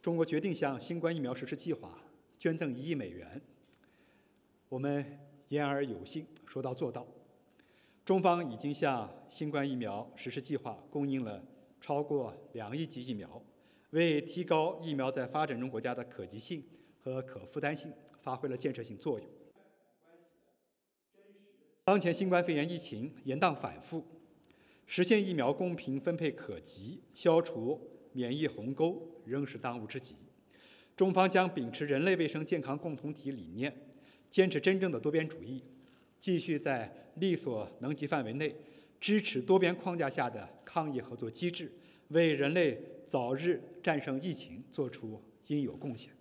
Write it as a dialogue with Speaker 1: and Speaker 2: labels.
Speaker 1: 中国决定向新冠疫苗实施计划捐赠1亿美元。我们言而有信，说到做到。中方已经向新冠疫苗实施计划供应了超过2亿剂疫苗，为提高疫苗在发展中国家的可及性和可负担性发挥了建设性作用。当前新冠肺炎疫情延宕反复，实现疫苗公平分配可及，消除免疫鸿沟仍是当务之急。中方将秉持人类卫生健康共同体理念，坚持真正的多边主义，继续在力所能及范围内支持多边框架下的抗疫合作机制，为人类早日战胜疫情做出应有贡献。